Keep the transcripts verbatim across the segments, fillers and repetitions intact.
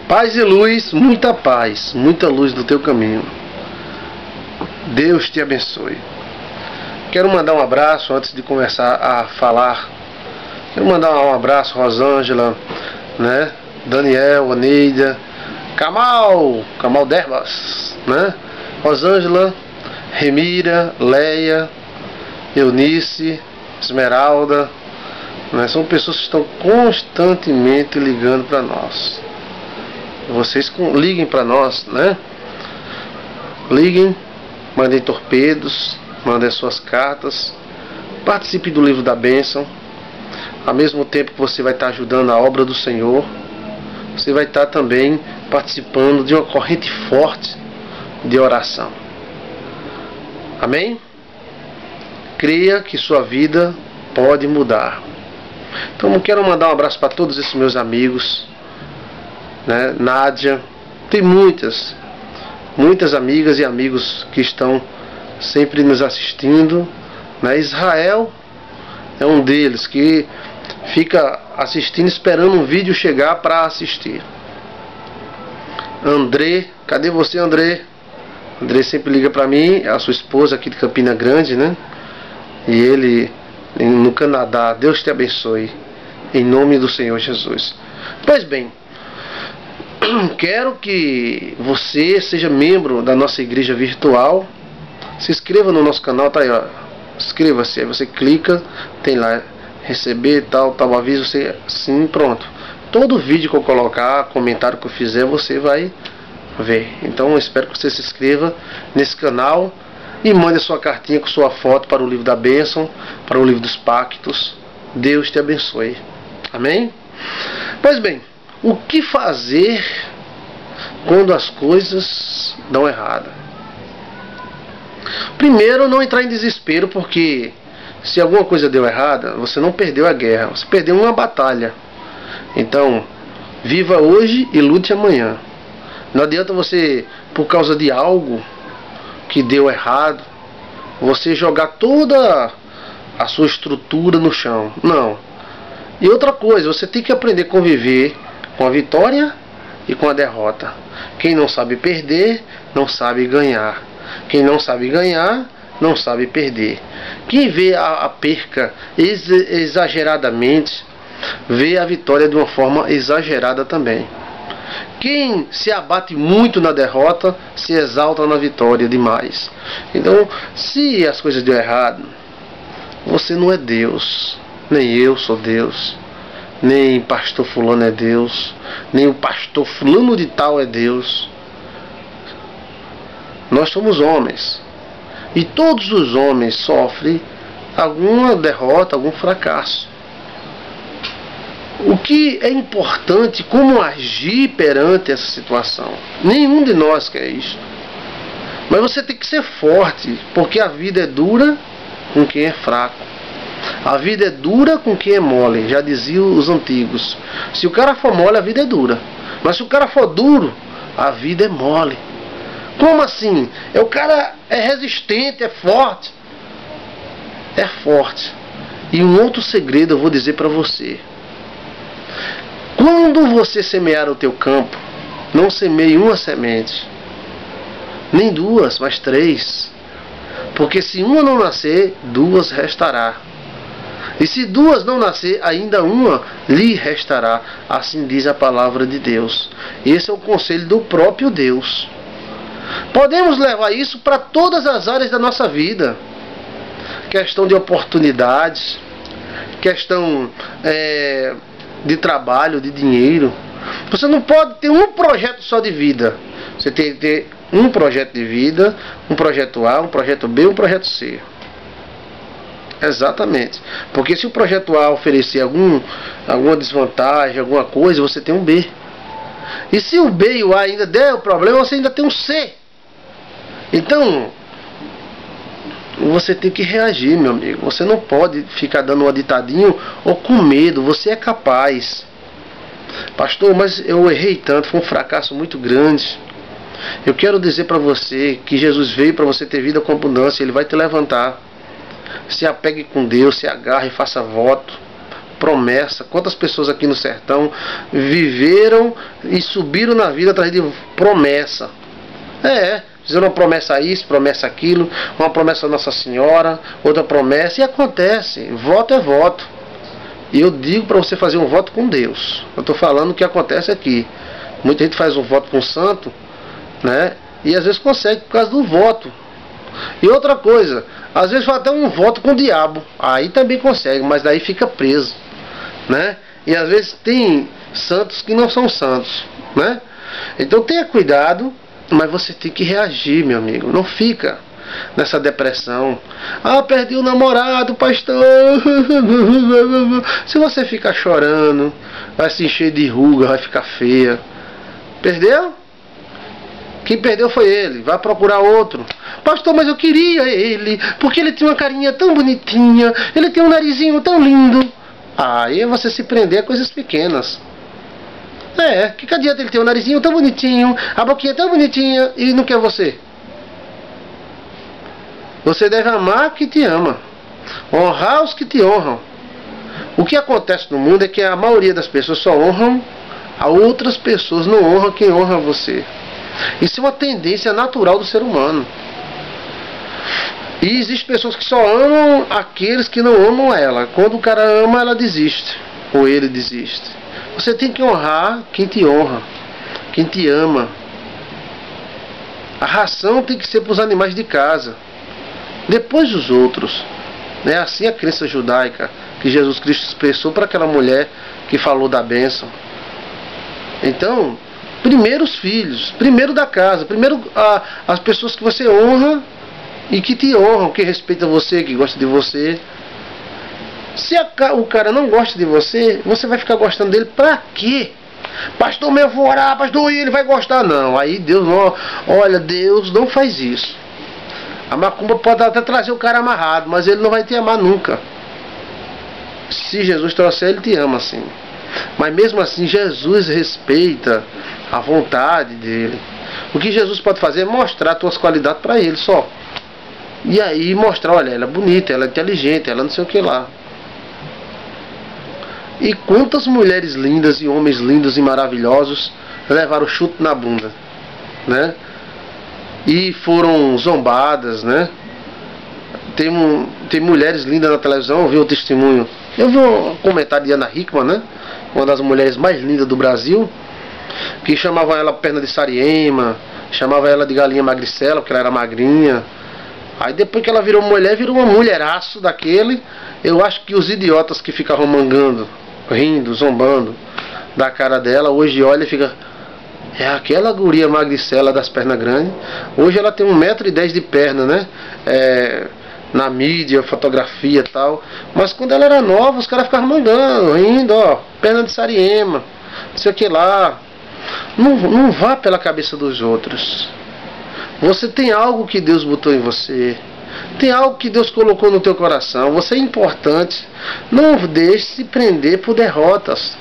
Paz e luz, muita paz, muita luz no teu caminho. Deus te abençoe. Quero mandar um abraço antes de começar a falar. Quero mandar um abraço a Rosângela, né? Daniel, Aneida, Kamal, Kamal Derbas, né? Rosângela, Remira, Leia, Eunice, Esmeralda, né? São pessoas que estão constantemente ligando para nós. Vocês liguem para nós, né? Liguem, mandem torpedos, mandem suas cartas, participe do livro da bênção. Ao mesmo tempo que você vai estar ajudando a obra do Senhor, você vai estar também participando de uma corrente forte de oração. Amém? Creia que sua vida pode mudar. Então eu quero mandar um abraço para todos esses meus amigos, né? Nádia, tem muitas, muitas amigas e amigos que estão sempre nos assistindo, né? Israel é um deles que fica assistindo, esperando um vídeo chegar para assistir. André, cadê você, André? André sempre liga para mim, a sua esposa aqui de Campina Grande, né? E ele no Canadá. Deus te abençoe, em nome do Senhor Jesus. Pois bem, quero que você seja membro da nossa igreja virtual. Se inscreva no nosso canal, tá aí, ó. Inscreva-se, aí você clica, tem lá receber tal, tal aviso, você sim, pronto. Todo vídeo que eu colocar, comentário que eu fizer, você vai ver. Então eu espero que você se inscreva nesse canal e mande a sua cartinha com sua foto para o livro da bênção, para o livro dos pactos. Deus te abençoe. Amém? Pois bem, o que fazer quando as coisas dão errado? Primeiro, não entrar em desespero, porque se alguma coisa deu errada, você não perdeu a guerra, você perdeu uma batalha. Então, viva hoje e lute amanhã. Não adianta você, por causa de algo que deu errado, você jogar toda a sua estrutura no chão. Não. E outra coisa, você tem que aprender a conviver com a vitória e com a derrota. Quem não sabe perder, não sabe ganhar. Quem não sabe ganhar, não sabe perder. Quem vê a, a perca ex, exageradamente, vê a vitória de uma forma exagerada também. Quem se abate muito na derrota, se exalta na vitória demais. Então, se as coisas deu errado, você não é Deus. Nem eu sou Deus. Nem pastor fulano é Deus. Nem o pastor fulano de tal é Deus. Nós somos homens. E todos os homens sofrem alguma derrota, algum fracasso. O que é importante, como agir perante essa situação. Nenhum de nós quer isso. Mas você tem que ser forte, porque a vida é dura com quem é fraco. A vida é dura com quem é mole, já diziam os antigos. Se o cara for mole, a vida é dura. Mas se o cara for duro, a vida é mole. Como assim? É, o cara é resistente, é forte. É forte. E um outro segredo eu vou dizer para você. Quando você semear o teu campo, não semeie uma semente, nem duas, mas três. Porque se uma não nascer, duas restará. E se duas não nascer, ainda uma lhe restará. Assim diz a palavra de Deus. Esse é o conselho do próprio Deus. Podemos levar isso para todas as áreas da nossa vida. Questão de oportunidades, questão é, de trabalho, de dinheiro. Você não pode ter um projeto só de vida. Você tem que ter um projeto de vida, um projeto A, um projeto B, um projeto C. Exatamente. Porque se o projeto A oferecer algum, alguma desvantagem, alguma coisa, você tem um B. E se o B e o A ainda der o problema, você ainda tem um C. Então, você tem que reagir, meu amigo. Você não pode ficar dando uma ditadinha ou com medo. Você é capaz. Pastor, mas eu errei tanto, foi um fracasso muito grande. Eu quero dizer para você que Jesus veio para você ter vida com abundância. Ele vai te levantar. Se apegue com Deus, se agarre e faça voto. promessa. Quantas pessoas aqui no sertão viveram e subiram na vida atrás de promessa. É, fizeram uma promessa isso, promessa aquilo, uma promessa a Nossa Senhora, outra promessa, e acontece. Voto é voto. E eu digo para você fazer um voto com Deus. Eu estou falando o que acontece aqui. Muita gente faz um voto com o santo, né? E às vezes consegue por causa do voto. E outra coisa, às vezes faz até um voto com o diabo. Aí também consegue, mas daí fica preso, né? E às vezes tem santos que não são santos, né? Então tenha cuidado, mas você tem que reagir, meu amigo. Não fica nessa depressão. Ah, perdi o namorado, pastor. Se você ficar chorando, vai se encher de ruga, vai ficar feia. Perdeu? Quem perdeu foi ele. Vai procurar outro. Pastor, mas eu queria ele, porque ele tinha uma carinha tão bonitinha, ele tem um narizinho tão lindo. Aí você se prender a coisas pequenas. É, que adianta ele ter um narizinho tão bonitinho, a boquinha tão bonitinha e não quer você? Você deve amar quem te ama, honrar os que te honram. O que acontece no mundo é que a maioria das pessoas só honram a outras pessoas, não honra quem honra você. Isso é uma tendência natural do ser humano. E existem pessoas que só amam aqueles que não amam ela. Quando o cara ama, ela desiste, ou ele desiste. Você tem que honrar quem te honra, quem te ama. A ração tem que ser para os animais de casa, depois os outros. É assim a crença judaica que Jesus Cristo expressou para aquela mulher que falou da bênção. Então, primeiro os filhos, primeiro da casa, primeiro a, as pessoas que você honra e que te honram, que respeitam você, que gostam de você. Se a, o cara não gosta de você, você vai ficar gostando dele pra quê? Pastor, meu, eu vou orar, pastor, e ele vai gostar. Não, aí Deus não, olha, Deus não faz isso. A macumba pode até trazer o cara amarrado, mas ele não vai te amar nunca. Se Jesus trouxer, ele te ama sim. Mas mesmo assim, Jesus respeita a vontade dele. O que Jesus pode fazer é mostrar as tuas qualidades para ele só. E aí mostrar, olha, ela é bonita, ela é inteligente, ela não sei o que lá. E quantas mulheres lindas e homens lindos e maravilhosos levaram chute na bunda, né? E foram zombadas, né? Tem, um, tem mulheres lindas na televisão, eu vi o testemunho. Eu vi um comentário de Ana Hickman, né? Uma das mulheres mais lindas do Brasil, que chamavam ela perna de Sariema, chamava ela de galinha magricela, porque ela era magrinha. Aí depois que ela virou mulher, virou uma mulheraço daquele. Eu acho que os idiotas que ficavam mangando, rindo, zombando da cara dela, hoje olha e fica... É aquela guria magricela das pernas grandes. Hoje ela tem um metro e dez de perna, né? É, na mídia, fotografia e tal. Mas quando ela era nova, os caras ficavam mangando, rindo, ó, perna de Sariema, não sei o que lá. Não, não vá pela cabeça dos outros. Você tem algo que Deus botou em você. Tem algo que Deus colocou no teu coração. Você é importante. Não deixe se prender por derrotas.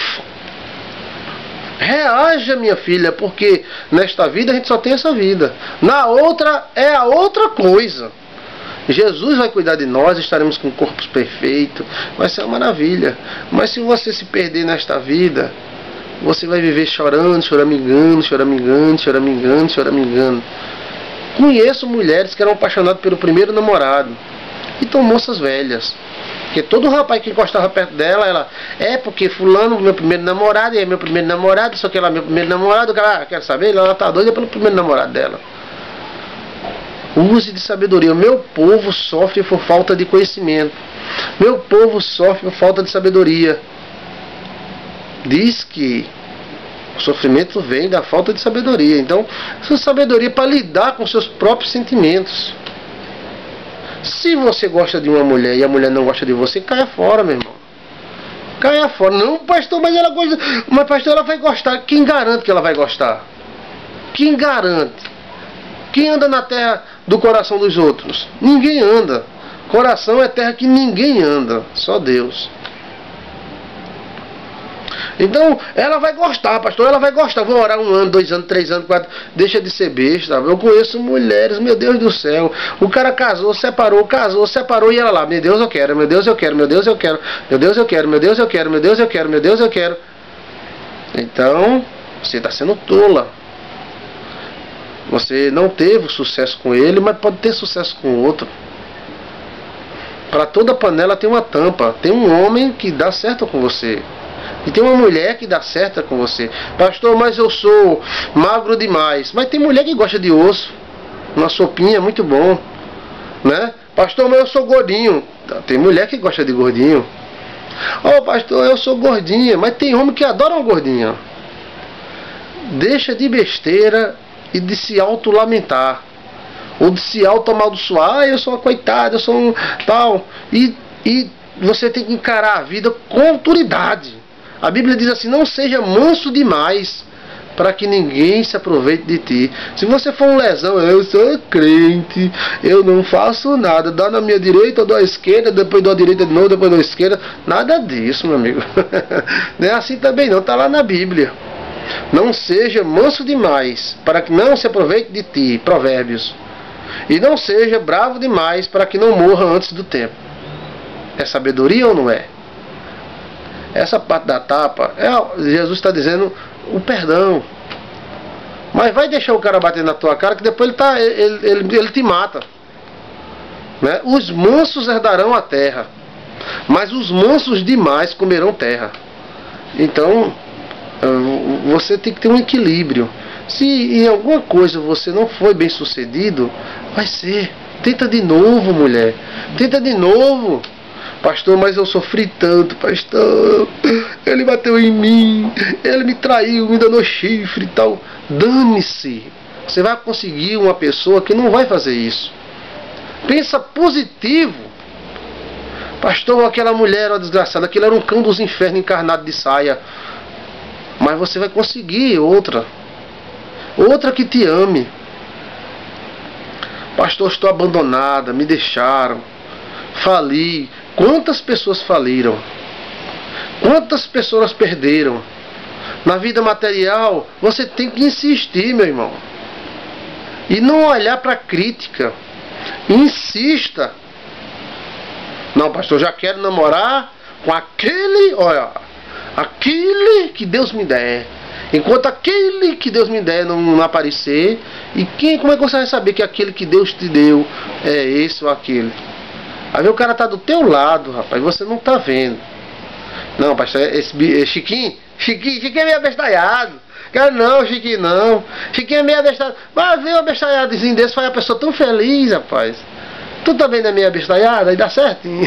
Reaja, minha filha, porque nesta vida a gente só tem essa vida. Na outra é a outra coisa. Jesus vai cuidar de nós, estaremos com corpos perfeitos, vai ser uma maravilha. Mas se você se perder nesta vida, você vai viver chorando, choramingando, choramingando, choramingando, choramingando. Conheço mulheres que eram apaixonadas pelo primeiro namorado e estão moças velhas. Porque todo rapaz que encostava perto dela, ela é porque fulano, meu primeiro namorado, e é meu primeiro namorado, só que ela é meu primeiro namorado, o cara quer saber, ela tá doida pelo primeiro namorado dela. Use de sabedoria. O meu povo sofre por falta de conhecimento. Meu povo sofre por falta de sabedoria. Diz que o sofrimento vem da falta de sabedoria. Então, essa sabedoria é para lidar com seus próprios sentimentos. Se você gosta de uma mulher e a mulher não gosta de você, caia fora, meu irmão. Caia fora. Não, pastor, mas ela gosta. Mas, pastor, ela vai gostar. Quem garante que ela vai gostar? Quem garante? Quem anda na terra do coração dos outros? Ninguém anda. Coração é terra que ninguém anda. Só Deus. Então, ela vai gostar, pastor, ela vai gostar. Vou orar um ano, dois anos, três anos, quatro. Deixa de ser besta. Eu conheço mulheres, meu Deus do céu. O cara casou, separou, casou, separou e ela lá. Meu Deus, eu quero, meu Deus, eu quero, meu Deus, eu quero. Meu Deus, eu quero, meu Deus, eu quero, meu Deus, eu quero, meu Deus, eu quero. Então, você está sendo tola. Você não teve sucesso com ele, mas pode ter sucesso com o outro. Para toda panela tem uma tampa. Tem um homem que dá certo com você. E tem uma mulher que dá certo com você. Pastor, mas eu sou magro demais. Mas tem mulher que gosta de osso. Uma sopinha é muito bom, né? Pastor, mas eu sou gordinho. Tem mulher que gosta de gordinho. Oh, pastor, eu sou gordinha. Mas tem homem que adora uma gordinha. Deixa de besteira e de se auto-lamentar. Ou de se auto-amaldiçoar. Ah, eu sou uma coitada, eu sou um tal. E, e você tem que encarar a vida com autoridade. A Bíblia diz assim, não seja manso demais para que ninguém se aproveite de ti. Se você for um lesão, eu sou crente, eu não faço nada, dá na minha direita, eu dou à esquerda, depois dou à direita de novo, depois dou à esquerda. Nada disso, meu amigo. Não é assim também não, está lá na Bíblia. Não seja manso demais para que não se aproveite de ti. Provérbios. E não seja bravo demais para que não morra antes do tempo. É sabedoria ou não é? Essa parte da tapa, é, Jesus está dizendo o perdão. Mas vai deixar o cara bater na tua cara que depois ele, tá, ele, ele, ele te mata, né? Os mansos herdarão a terra, mas os mansos demais comerão terra. Então você tem que ter um equilíbrio. Se em alguma coisa você não foi bem sucedido, vai ser. Tenta de novo, mulher. Tenta de novo. Pastor, mas eu sofri tanto, pastor. Ele bateu em mim, ele me traiu, me deu chifre e tal. Dane-se. Você vai conseguir uma pessoa que não vai fazer isso. Pensa positivo. Pastor, aquela mulher, ó, desgraçada, aquele era um cão dos infernos encarnado de saia. Mas você vai conseguir outra. Outra que te ame. Pastor, estou abandonada, me deixaram, fali. Quantas pessoas faliram? Quantas pessoas perderam? Na vida material, você tem que insistir, meu irmão. E não olhar para a crítica. Insista. Não, pastor, já quero namorar com aquele, olha, aquele que Deus me der. Enquanto aquele que Deus me der não, não aparecer, e quem, como é que você vai saber que aquele que Deus te deu é esse ou aquele? Aí o cara tá do teu lado, rapaz, e você não tá vendo. Não, pastor, esse, esse Chiquinho, Chiquinho, Chiquinho é meio abestalhado. Cara, não, Chiquinho não. Chiquinho é meio abestalhado. Vai ver um abestalhadozinho desse, faz a pessoa tão feliz, rapaz. Tu também não é meio abestalhado, aí dá certinho.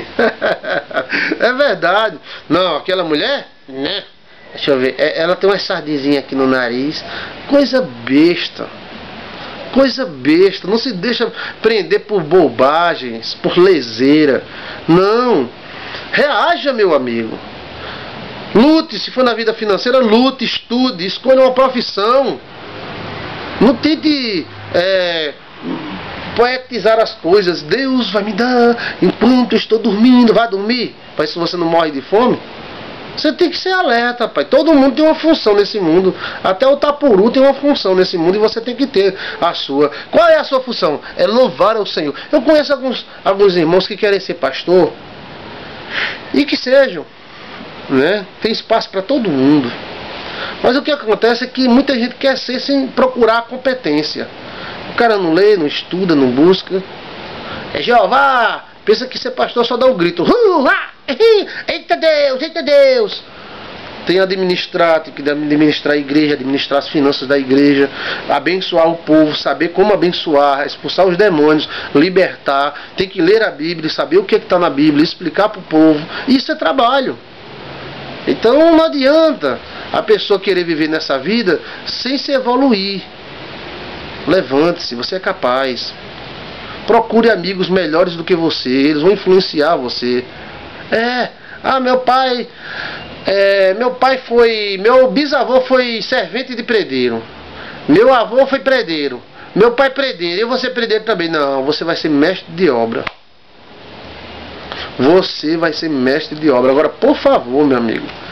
É verdade. Não, aquela mulher, né? Deixa eu ver, ela tem uma sardinha aqui no nariz. Coisa besta. Coisa besta. Não se deixa prender por bobagens, por leseira. Não. Reaja, meu amigo. Lute, se for na vida financeira, lute, estude, escolha uma profissão. Não tente é, poetizar as coisas. Deus vai me dar enquanto eu estou dormindo. Vai dormir, para isso você não morre de fome. Você tem que ser alerta, pai. Todo mundo tem uma função nesse mundo. Até o tapuru tem uma função nesse mundo e você tem que ter a sua. Qual é a sua função? É louvar ao Senhor. Eu conheço alguns, alguns irmãos que querem ser pastor. E que sejam, né? Tem espaço para todo mundo. Mas o que acontece é que muita gente quer ser sem procurar a competência. O cara não lê, não estuda, não busca. É Jeová. Pensa que ser pastor só dá um grito. Uh, ah, eita Deus, eita Deus. Tem administrar, tem que administrar a igreja, administrar as finanças da igreja, abençoar o povo, saber como abençoar, expulsar os demônios, libertar. Tem que ler a Bíblia, saber o que está na Bíblia, explicar para o povo. Isso é trabalho. Então não adianta a pessoa querer viver nessa vida sem se evoluir. Levante-se, você é capaz. Procure amigos melhores do que você, eles vão influenciar você. É, ah, meu pai, é, meu pai foi, meu bisavô foi servente de predeiro, meu avô foi predeiro, meu pai predeiro, eu vou ser predeiro também. Não, você vai ser mestre de obra. Você vai ser mestre de obra. Agora, por favor, meu amigo,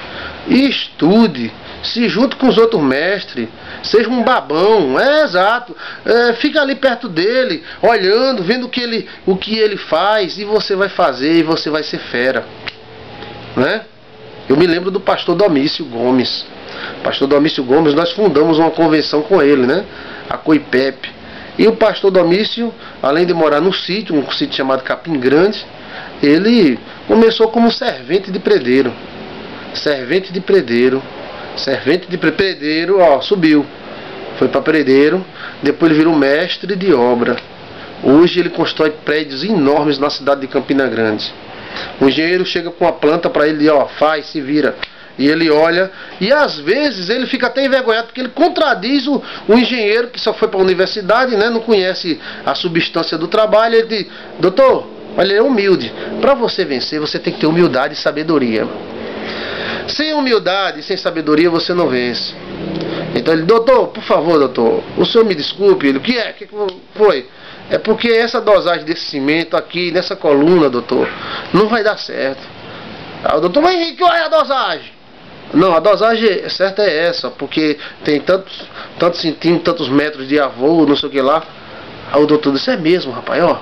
e estude, se junte com os outros mestres, seja um babão, é exato, é, fica ali perto dele, olhando, vendo o que, ele, o que ele faz, e você vai fazer, e você vai ser fera, né? Eu me lembro do pastor Domício Gomes. Pastor Domício Gomes, nós fundamos uma convenção com ele, né? A COIPEP. E o pastor Domício, além de morar no sítio, um sítio chamado Capim Grande, ele começou como servente de predeiro. Servente de predeiro. Servente de predeiro, ó, subiu. Foi para predeiro. Depois ele virou mestre de obra. Hoje ele constrói prédios enormes na cidade de Campina Grande. O engenheiro chega com a planta para ele, ó, faz, se vira. E ele olha, e às vezes ele fica até envergonhado, porque ele contradiz o, o engenheiro que só foi para a universidade, né, não conhece a substância do trabalho. Ele diz: doutor, olha, ele é humilde. Para você vencer, você tem que ter humildade e sabedoria. Sem humildade e sem sabedoria, você não vence. Então ele: doutor, por favor, doutor, o senhor me desculpe. Ele: o que é? O que foi? É porque essa dosagem desse cimento aqui, nessa coluna, doutor, não vai dar certo. Ah, o doutor: mas qual é a dosagem? Não, a dosagem certa é essa, porque tem tantos, tantos centímetros, tantos metros de avô, não sei o que lá. Aí o doutor disse: é mesmo, rapaz, ó.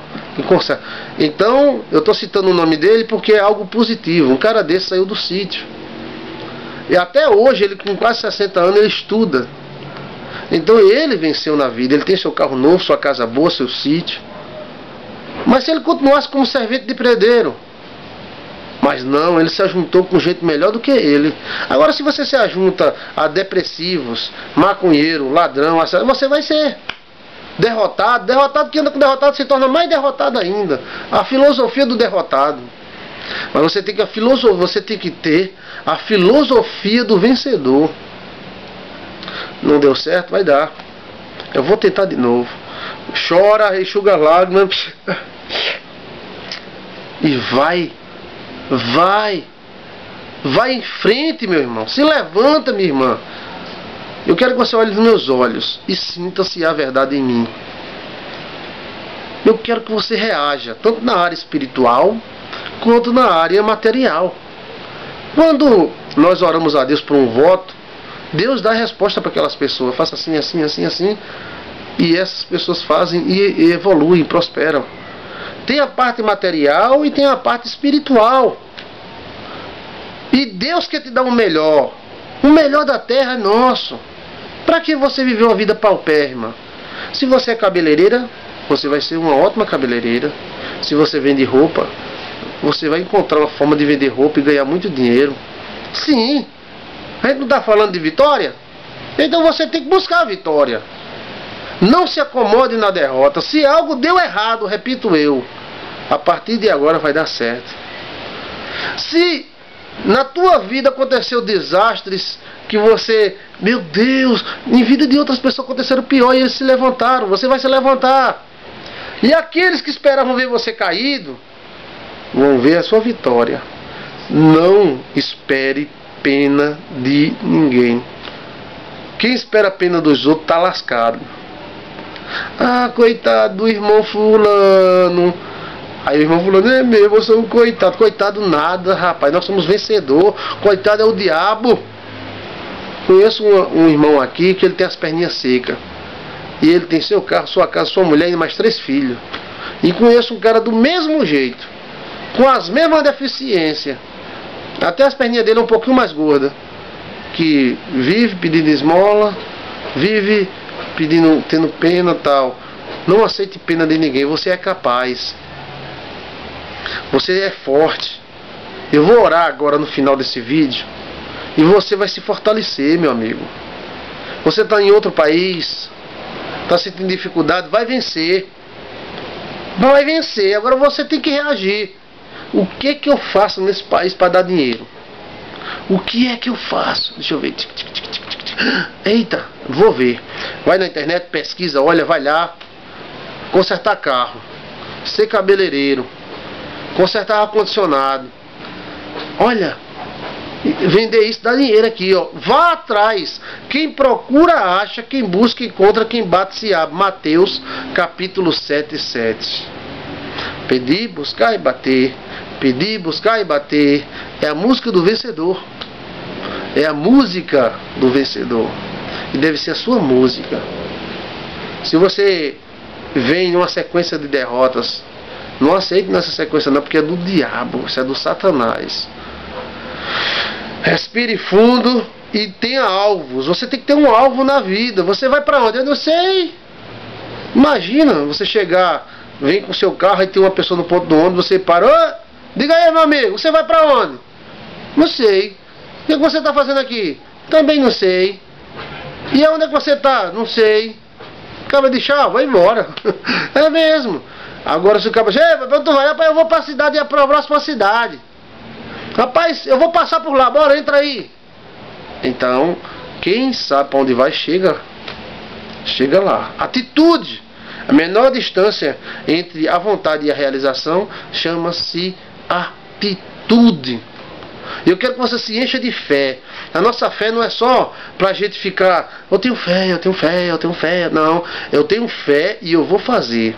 Então, eu estou citando o nome dele porque é algo positivo. Um cara desse saiu do sítio. E até hoje, ele com quase sessenta anos, ele estuda. Então ele venceu na vida. Ele tem seu carro novo, sua casa boa, seu sítio. Mas se ele continuasse como servente de predeiro, mas não, ele se ajuntou com gente melhor do que ele. Agora, se você se ajunta a depressivos, maconheiro, ladrão, você vai ser derrotado. Derrotado que anda com derrotado se torna mais derrotado ainda. A filosofia do derrotado. Mas você tem que, a filosofia, você tem que ter a filosofia do vencedor. Não deu certo? Vai dar. Eu vou tentar de novo. Chora, enxuga lágrimas. E vai. Vai. Vai em frente, meu irmão. Se levanta, minha irmã. Eu quero que você olhe nos meus olhos e sinta-se a verdade em mim. Eu quero que você reaja, tanto na área espiritual quanto na área material. Quando nós oramos a Deus por um voto, Deus dá a resposta para aquelas pessoas. Faça assim, assim, assim, assim. E essas pessoas fazem e, e evoluem, prosperam. Tem a parte material e tem a parte espiritual. E Deus quer te dar o melhor. O melhor da terra é nosso. Para que você viver uma vida paupérrima? Se você é cabeleireira, você vai ser uma ótima cabeleireira. Se você vende roupa, você vai encontrar uma forma de vender roupa e ganhar muito dinheiro. Sim. A gente não está falando de vitória? Então você tem que buscar a vitória. Não se acomode na derrota. Se algo deu errado, repito eu, a partir de agora vai dar certo. Se na tua vida aconteceu desastres que você, meu Deus, em vida de outras pessoas aconteceram pior e eles se levantaram, você vai se levantar. E aqueles que esperavam ver você caído vão ver a sua vitória. Não espere pena de ninguém. Quem espera a pena dos outros está lascado. Ah, coitado do irmão fulano. Aí o irmão fulano: é mesmo, eu sou um coitado. Coitado nada, rapaz, nós somos vencedor. Coitado é o diabo. Conheço um, um irmão aqui que ele tem as perninhas secas. E ele tem seu carro, sua casa, sua mulher e mais três filhos. E conheço um cara do mesmo jeito, com as mesmas deficiências. Até as perninhas dele é um pouquinho mais gordas, que vive pedindo esmola, vive pedindo, tendo pena e tal. Não aceite pena de ninguém. Você é capaz. Você é forte. Eu vou orar agora no final desse vídeo e você vai se fortalecer, meu amigo. Você está em outro país, está sentindo dificuldade, vai vencer. Vai vencer. Agora você tem que reagir. O que que eu faço nesse país para dar dinheiro? O que é que eu faço? Deixa eu ver. Eita, vou ver. Vai na internet, pesquisa, olha, vai lá. Consertar carro, ser cabeleireiro, consertar ar-condicionado. Olha, vender isso dá dinheiro aqui, ó. Vá atrás. Quem procura acha, quem busca encontra, quem bate se abre. Mateus capítulo sete, sete. Pedir, buscar e bater. Pedir, buscar e bater. É a música do vencedor. É a música do vencedor. E deve ser a sua música. Se você vem numa sequência de derrotas, não aceite nessa sequência não, porque é do diabo, isso é do Satanás. Respire fundo e tenha alvos. Você tem que ter um alvo na vida. Você vai para onde? Eu não sei. Imagina você chegar, vem com o seu carro e tem uma pessoa no ponto do ônibus, você para. Ô, diga aí, meu amigo, você vai para onde? Não sei. O que você está fazendo aqui? Também não sei. E onde é que você está? Não sei. Acaba de chá, vai embora. É mesmo. Agora se o cara diz, tu vai, rapaz, eu vou para a cidade, e para a próxima cidade. Rapaz, eu vou passar por lá, bora, entra aí. Então, quem sabe para onde vai, chega. Chega lá. Atitude. A menor distância entre a vontade e a realização chama-se atitude. Eu quero que você se encha de fé. A nossa fé não é só para a gente ficar, eu tenho fé, eu tenho fé, eu tenho fé. Não, eu tenho fé e eu vou fazer.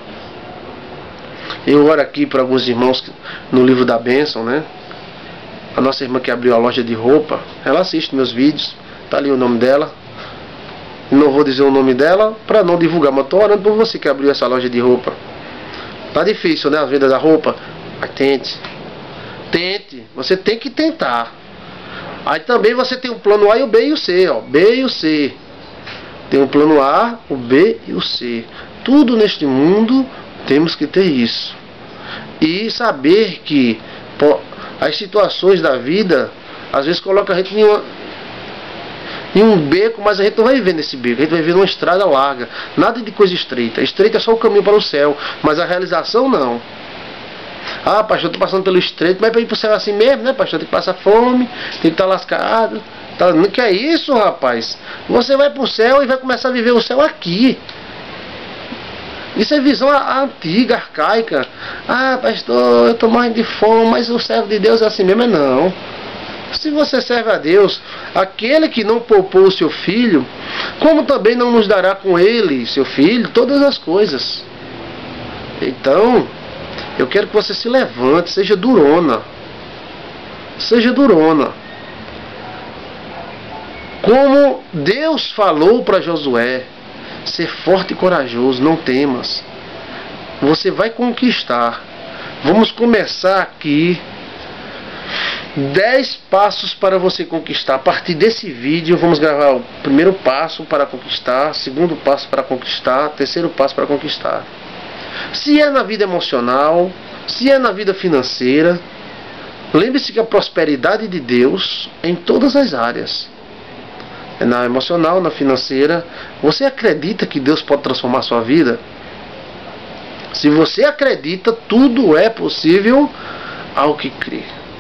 Eu oro aqui para alguns irmãos no livro da bênção, né? A nossa irmã que abriu a loja de roupa, ela assiste meus vídeos, tá ali o nome dela. Não vou dizer o nome dela para não divulgar, mas estou orando por você que abriu essa loja de roupa. Tá difícil, né? A venda da roupa. Mas tente. Tente. Você tem que tentar. Aí também você tem o plano A e o B e o C, ó. B e o C. Tem o plano A, o B e o C. Tudo neste mundo temos que ter isso. E saber que pô, as situações da vida às vezes colocam a gente em, uma, em um beco, mas a gente não vai viver nesse beco. A gente vai viver numa estrada larga. Nada de coisa estreita. Estreita é só o caminho para o céu, mas a realização não. Ah, pastor, eu estou passando pelo estreito, mas para ir para o céu é assim mesmo, né, pastor? Tem que passar fome, tem que estar lascado. Tá, não que é isso, rapaz. Você vai para o céu e vai começar a viver o céu aqui. Isso é visão antiga, arcaica. Ah, pastor, eu estou morrendo de fome, mas o servo de Deus é assim mesmo. É não. Se você serve a Deus, aquele que não poupou o seu filho, como também não nos dará com ele, seu filho, todas as coisas. Então, eu quero que você se levante, seja durona. Seja durona. Como Deus falou para Josué, ser forte e corajoso, não temas. Você vai conquistar. Vamos começar aqui. Dez passos para você conquistar. A partir desse vídeo, vamos gravar o primeiro passo para conquistar, segundo passo para conquistar, terceiro passo para conquistar. Se é na vida emocional, se é na vida financeira, lembre-se que a prosperidade de Deus é em todas as áreas. É na emocional, na financeira. Você acredita que Deus pode transformar a sua vida? Se você acredita, tudo é possível ao que crê.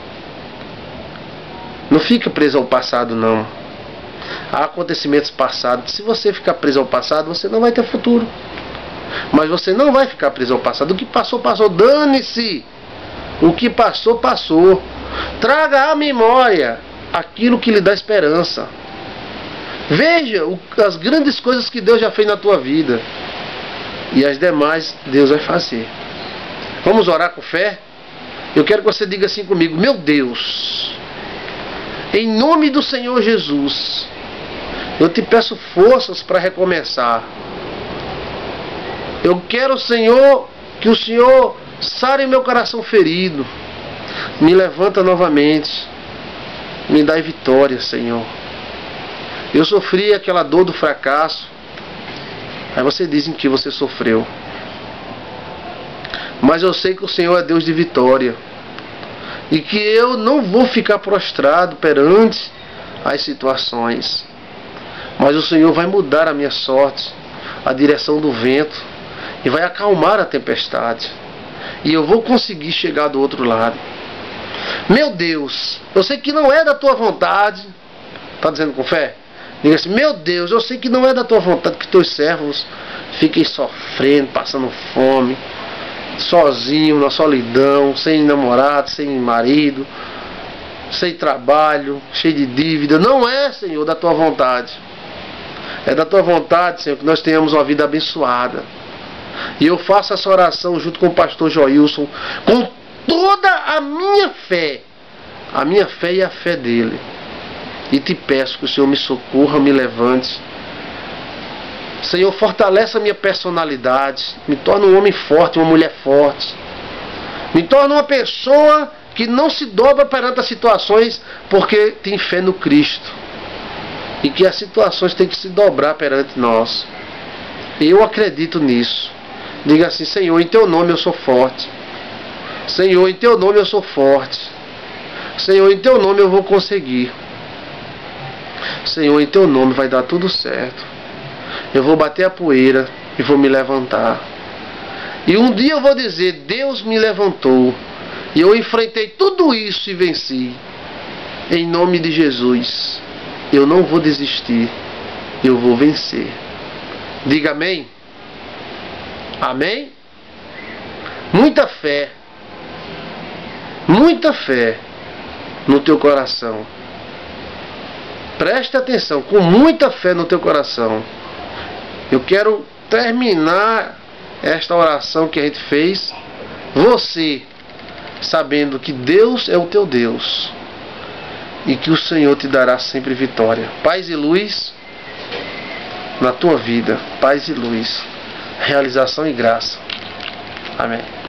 Não fica preso ao passado, não. Há acontecimentos passados. Se você ficar preso ao passado, você não vai ter futuro. Mas você não vai ficar preso ao passado. O que passou, passou. Dane-se. O que passou, passou. Traga à memória aquilo que lhe dá esperança. Veja o, as grandes coisas que Deus já fez na tua vida. E as demais Deus vai fazer. Vamos orar com fé? Eu quero que você diga assim comigo: meu Deus, em nome do Senhor Jesus, eu te peço forças para recomeçar. Eu quero, Senhor, que o Senhor sare meu coração ferido. Me levanta novamente. Me dá vitória, Senhor. Eu sofri aquela dor do fracasso. Aí você diz em que você sofreu. Mas eu sei que o Senhor é Deus de vitória. E que eu não vou ficar prostrado perante as situações. Mas o Senhor vai mudar a minha sorte, a direção do vento, e vai acalmar a tempestade. E eu vou conseguir chegar do outro lado. Meu Deus, eu sei que não é da tua vontade. Está dizendo com fé? Diga assim: meu Deus, eu sei que não é da tua vontade que teus servos fiquem sofrendo, passando fome, sozinho, na solidão, sem namorado, sem marido, sem trabalho, cheio de dívida. Não é, Senhor, da tua vontade. É da tua vontade, Senhor, que nós tenhamos uma vida abençoada. E eu faço essa oração junto com o pastor Joilson, com toda a minha fé, a minha fé e a fé dele. e te peço que o Senhor me socorra, me levante. Senhor, fortalece a minha personalidade, me torna um homem forte, uma mulher forte. Me torna uma pessoa que não se dobra perante as situações porque tem fé no Cristo. E que as situações têm que se dobrar perante nós. Eu acredito nisso. Diga assim: Senhor, em teu nome eu sou forte. Senhor, em teu nome eu sou forte. Senhor, em teu nome eu vou conseguir. Senhor, em teu nome vai dar tudo certo. Eu vou bater a poeira e vou me levantar. E um dia eu vou dizer: Deus me levantou. E eu enfrentei tudo isso e venci. Em nome de Jesus. Eu não vou desistir. Eu vou vencer. Diga amém. Amém? Muita fé. Muita fé no teu coração. Preste atenção, com muita fé no teu coração. Eu quero terminar esta oração que a gente fez, você sabendo que Deus é o teu Deus e que o Senhor te dará sempre vitória. Paz e luz na tua vida. Paz e luz. Realização e graça. Amém.